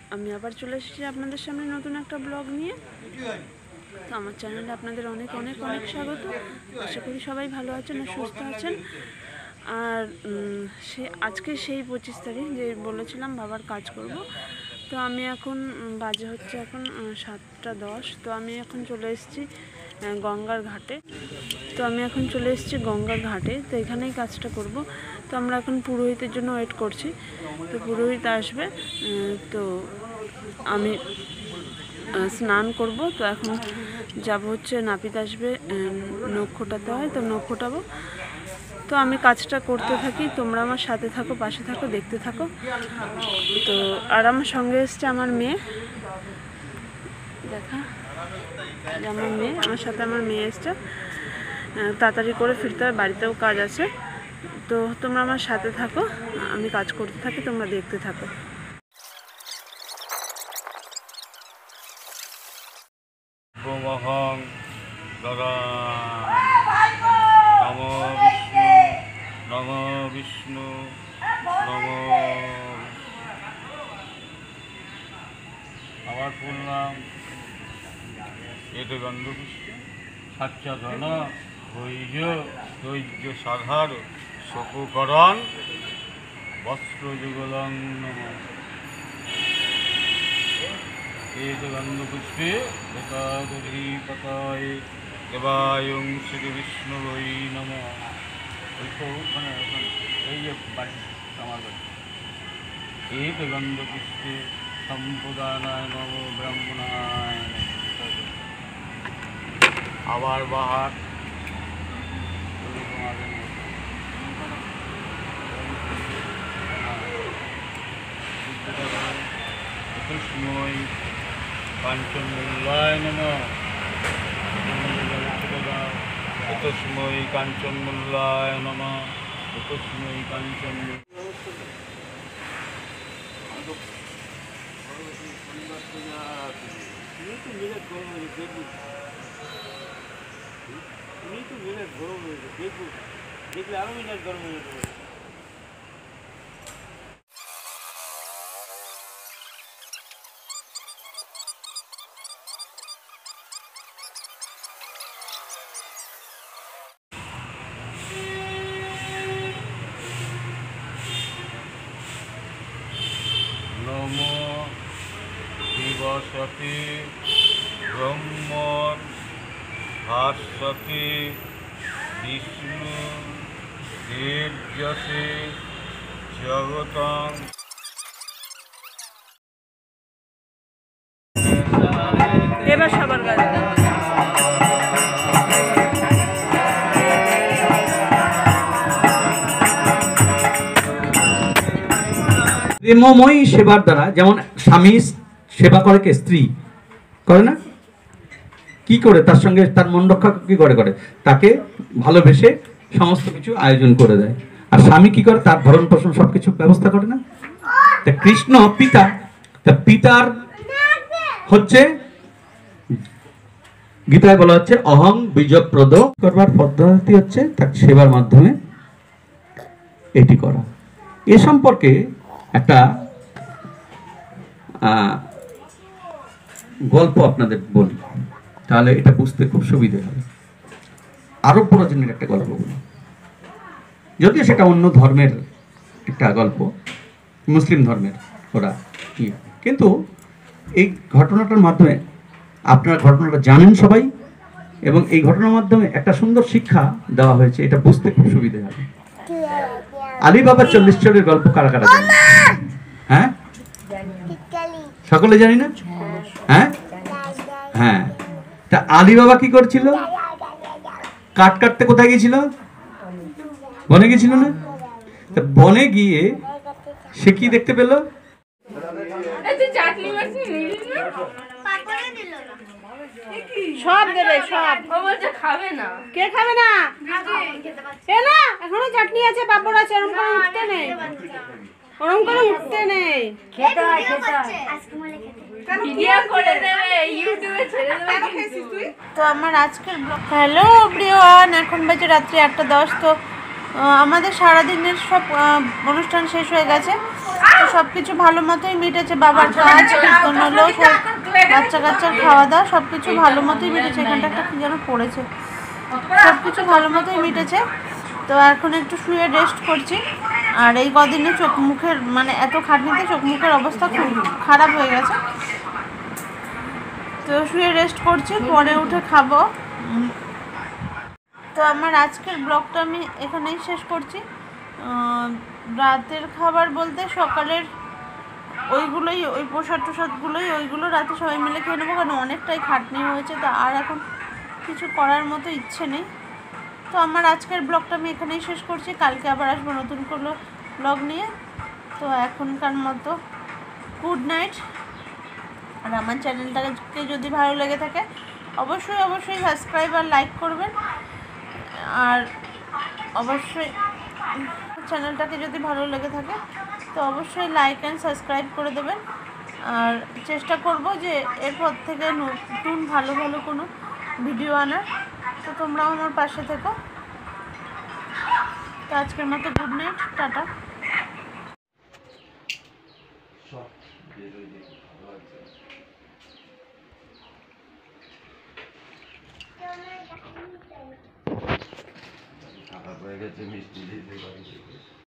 আমি আবার চলে এসেছি আপনাদের সামনে নতুন একটা ব্লগ নিয়ে। তো আমার চ্যানেলে আপনাদের অনেক অনেক অনেক স্বাগত। আশা করি সবাই ভালো আছেন আর সুস্থ আছেন। আর আজকে সেই 25 তারিখ যে বলেছিলাম বাবার কাজ করব। তো আমি এখন বাজে হচ্ছে এখন 7:10। তো আমি এখন চলে এসেছি গঙ্গার ঘাটে। তো এখানেই কাজটা করব। তো আমরা এখন পুরোহিতের জন্য ওয়েট করছি। তো পুরোহিত আসবে, তো আমি স্নান করব। তো এখন যাব হচ্ছে নাপিত আসবে, নখ খোটাতে হয়, তো নখ খোটাবো। তো আমি কাজটা করতে থাকি, তোমরা আমার সাথে থাকো, পাশে থাকো, দেখতে থাকো। তো আর আমার সঙ্গে এসছে আমার মেয়ে, আমার সাথে আমার মেয়ে এসছে। তাড়াতাড়ি করে ফিরতে হবে, বাড়িতেও কাজ আছে। তো তোমরা আমার সাথে থাকো, আমি কাজ করতে থাকি, তোমরা দেখতে থাকো। নমো বিষ্ণু নমো আমার ফুল নাম এতে গন্ধপুষ্প সাচ্চাধন ধৈর্য সাধার শকুকরণ বস্ত্রযুগলং নম এতে গন্ধপুষ্পে একাদধিপতায় দেবায়ং শ্রী বিষ্ণুবৈ নমঃ। ওখানে এই যে বাড়ি আমার বাড়ি এই তো গন্ধপুষ্পে সম্প্রদানায় নব ব্রাহ্মণায়। আবার বাহার কৃষ্ণময় কাঞ্চনমূল্যায় নমঃ। তস্মৈ কাঞ্চনমূল্যায় নমঃ। তস্মৈ কাঞ্চন দেখলে আরো মিনিট গরম হয়ে যাবে। নমো দিবসতি ব্রহ্মণ ভাস্বতি বিষ্ণু দেবযসে জগতং। এবার সবার কাজ প্রেমময়ী সেবার দ্বারা, যেমন স্বামী সেবা করে কে? স্ত্রী করে না? কি করে? তার সঙ্গে তার মন রক্ষা কি করে? তাকে ভালোবেসে সমস্ত কিছু আয়োজন করে দেয়। আর স্বামী কি করে? তার ভরণ পোষণ সবকিছু ব্যবস্থা করে না? তা কৃষ্ণ পিতা, তা পিতার হচ্ছে গীতায় বলা হচ্ছে অহং বীজপ্রদ করবার পদ্ধতি হচ্ছে তার সেবার মাধ্যমে এটি করা। এ সম্পর্কে একটা গল্প আপনাদের বলি, তাহলে এটা বুঝতে খুব সুবিধা হবে। আরব প্রয়োজনের একটা গল্প বলি, যদিও সেটা অন্য ধর্মের একটা গল্প, মুসলিম ধর্মের ওরা, কিন্তু এই ঘটনাটার মাধ্যমে আপনারা ঘটনাটা জানেন সবাই, এবং এই ঘটনার মাধ্যমে একটা সুন্দর শিক্ষা দেওয়া হয়েছে, এটা বুঝতে খুব সুবিধা হবে। আলী বাবার 40 চোরের গল্প কারা কারা জানেন? হ্যাঁ, সকলে জানি না? হ্যাঁ, তা আলী বাবা কি করছিল? কাঠ কাটতে কোথায় গেছিল? বনে গেছিল না? তা বনে গিয়ে সে কি দেখতে পেল? সব দেবে, সব। ও বলছে খাবে না। কে খাবে না? এ না, এখনো চাটনি আছে, পাপড় আছে, ওরকম করে উঠতে নেই, ওরকম করে উঠতে নেই। খেতে হয়, খেতে হয়। ভিডিও করে দেবে, ইউটিউবে ছেড়ে দেবে। কেন খেয়েছিস তুই? তো আমার আজকের ব্লগ। হ্যালো এভরিওয়ান, এখন বাজে রাত্রি 8:10। তো আমাদের সারাদিনের সব অনুষ্ঠান শেষ হয়ে গেছে। তো সব কিছু ভালো মতোই মিটেছে, বাবার কাজ কীর্তন হলো, বাচ্চা কাচ্চার খাওয়া দাওয়া সব কিছু ভালো মতোই মিটেছে। এখানটা একটা কী যেন পড়েছে, সব কিছু ভালো মতোই মিটেছে। তো এখন একটু শুয়ে রেস্ট করছি। আর এই কদিনে চোখ মুখের মানে এত খাটনিতে চোখ মুখের অবস্থা খুব খারাপ হয়ে গেছে, তো শুয়ে রেস্ট করছি, পরে উঠে খাবো। তো আমার আজকের ব্লগটা আমি এখানেই শেষ করছি। রাতের খাবার বলতে সকালের ওইগুলোই, ওই প্রসাদ টোসাদগুলোই, ওইগুলো রাতে সবাই মিলে খেয়ে নেবো, কারণ অনেকটাই খাটনি হয়েছে। তা আর এখন কিছু করার মতো ইচ্ছে নেই। তো আমার আজকের ব্লগটা আমি এখানেই শেষ করছি, কালকে আবার আসবো নতুন কোনো ব্লগ নিয়ে। তো এখনকার মতো গুড নাইট। আর আমার চ্যানেলটাকে যদি ভালো লেগে থাকে অবশ্যই অবশ্যই সাবস্ক্রাইব আর লাইক করবেন। আর অবশ্যই চ্যানেলটাকে যদি ভালো লেগে থাকে তো অবশ্যই লাইক অ্যান্ড সাবস্ক্রাইব করে দেবেন। আর চেষ্টা করব যে এরপর থেকে নতুন ভালো ভালো কোনো ভিডিও আনার। তো তোমরাও আমার পাশে থেকো। তো আজকের মতো গুড নাইট, টাটা। খারাপ হয়ে গেছে মিষ্টি দিতে পারি।